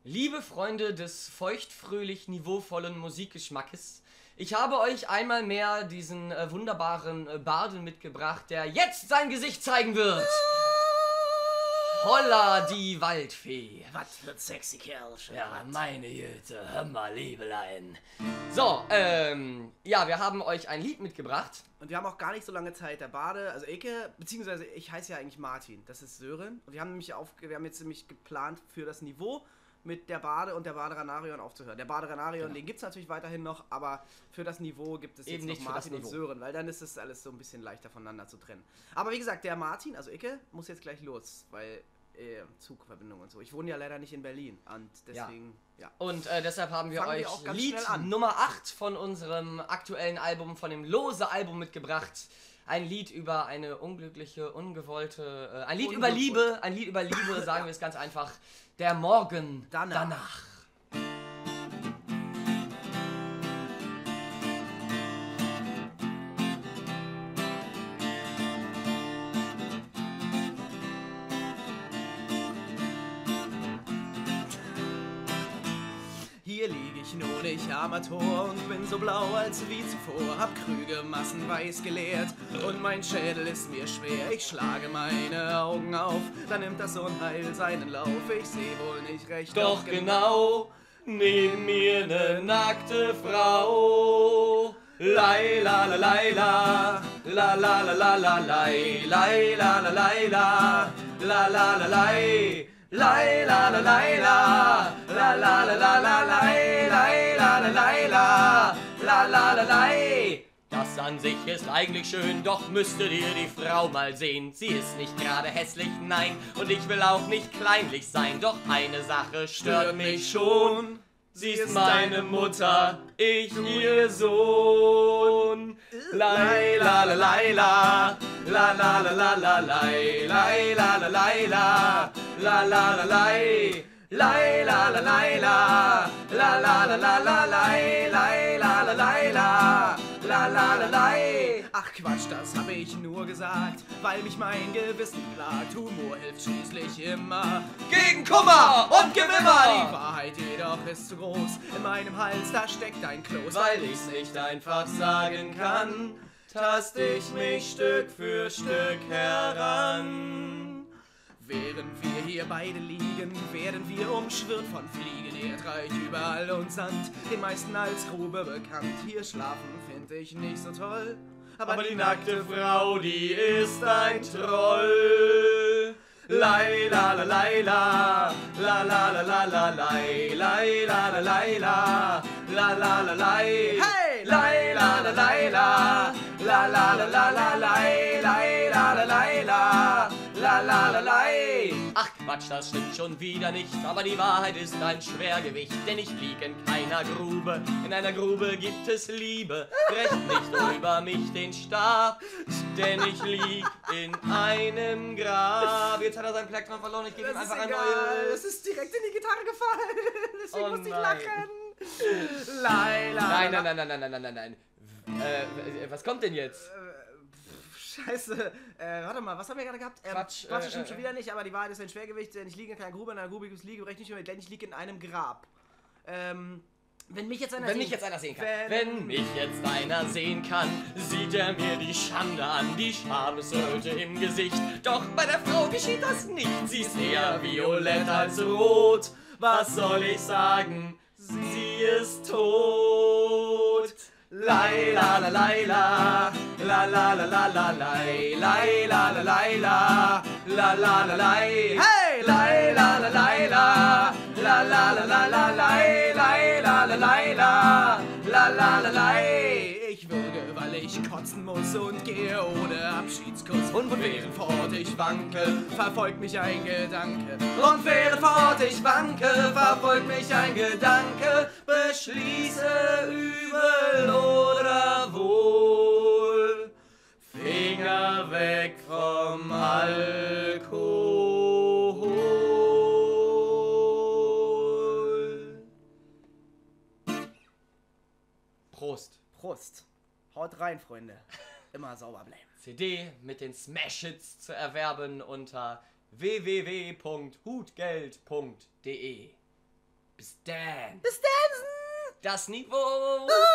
Liebe Freunde des feuchtfröhlich niveauvollen Musikgeschmackes, ich habe euch einmal mehr diesen wunderbaren Barden mitgebracht, der jetzt sein Gesicht zeigen wird. Holla, die Waldfee. Was für ein sexy Kerl schon. Ja, meine Güte, hör mal, Liebelein. So, ja, wir haben euch ein Lied mitgebracht. Und wir haben auch gar nicht so lange Zeit. Der Bade, also Eke, beziehungsweise ich heiße ja eigentlich Martin, das ist Sören. Und wir haben jetzt nämlich geplant für das Niveau mit der Bade und der Bade Ranarion aufzuhören. Der Bade Ranarion, Genau. Den gibt es natürlich weiterhin noch, aber für das Niveau gibt es Eben jetzt nicht noch für das Martin und Niveau. Sören, weil dann ist es alles so ein bisschen leichter voneinander zu trennen. Aber wie gesagt, der Martin, also Eke, muss jetzt gleich los, weil Zugverbindung und so. Ich wohne ja leider nicht in Berlin und deswegen, ja. Und deshalb haben wir Fangen wir euch auch ganz Lied schnell an. Nummer 8 von unserem aktuellen Album, von dem Lose-Album mitgebracht. Ein Lied über eine unglückliche, ungewollte, ein Lied über Liebe, sagen wir es ganz einfach. Der Morgen danach. Hier lieg ich nun, ich armer Tor, und bin so blau als wie zuvor. Hab Krüge massenweis geleert und mein Schädel ist mir schwer. Ich schlage meine Augen auf, dann nimmt das Unheil seinen Lauf. Ich seh wohl nicht recht, Doch genau neben mir ne nackte Frau. Lai la la lai la la la la la la lai lai la la lai la la la la lai lai la la lai la la la la la la lai lai la la lai la la la la lai. Das an sich ist eigentlich schön, doch müsstet ihr die Frau mal sehen. Sie ist nicht gerade hässlich, nein, und ich will auch nicht kleinlich sein. Doch eine Sache stört mich schon. Sie ist meine Mutter, ich ihr Sohn. Lai la la lai la la la la la la lai lai la la lai la la la la lai lai la la lai la la la la la la lai lai la la lai la la la la lai. Ach Quatsch, das habe ich nur gesagt, weil mich mein Gewissen plagt. Humor hilft schließlich immer Gegen Kummer und Die Gewimmer, Wahrheit jedoch ist zu groß, in meinem Hals da steckt ein Kloß. weil ich's nicht einfach sagen kann, tast ich mich Stück für Stück heran. Während wir hier beide liegen, werden wir umschwirrt von Fliegen. Erdreich überall und Sand, den meisten als Grube bekannt. Hier schlafen find ich nicht so toll, Aber die nackte Frau, die ist ein Troll. Lai la la lai la la la la la la lai lai la la lai la la la la lai. Hey! Lai la la lai la la la la la la lai lai la la lai la la la la lai. Ach Quatsch, das stimmt schon wieder nicht, aber die Wahrheit ist ein Schwergewicht, denn ich lieg in keiner Grube, in einer Grube gibt es Liebe. Brecht nicht über mich den Stab, denn ich lieg in einem Grab. Jetzt hat er sein Plektron verloren, ich gebe ihm das ist einfach ein egal, neues. es ist direkt in die Gitarre gefallen, deswegen Oh musste ich nein. lachen. Laila. Nein, nein, nein, nein, nein, nein, nein, nein. Was kommt denn jetzt? Scheiße, warte mal, was haben wir gerade gehabt? Quatsch, Quatsch, das stimmt schon wieder nicht, aber die Wahrheit ist ein Schwergewicht, denn ich liege in keiner Grube, in einer Grube gibt es Liege, brecht nicht mehr, denn ich liege in einem Grab. Wenn mich jetzt einer Wenn sehen- mich jetzt einer sehen kann. Wenn- Wenn mich jetzt einer sehen kann, sieht er mir die Schande an, die Schamesröte im Gesicht. Doch bei der Frau geschieht das nicht, sie ist eher violett als rot. Was soll ich sagen? Sie ist tot. Lai la la lai la la la la la la lai lai la la lai la la la la lai. Hey! Lai la la lai la la la la la la lai lai la la lai la la la la lai. Ich würge, weil ich kotzen muss und gehe ohne Abschiedskuss. Und während fort ich wanke, verfolgt mich ein Gedanke. Und während fort ich wanke, verfolgt mich ein Gedanke, beschließe übel oder wohl, Finger weg vom Alkohol. Prost. Prost. Haut rein, Freunde. Immer sauber bleiben. CD mit den Smash-Hits zu erwerben unter www.hutgeld.de. Bis dann. Bis dann. Das Niveau.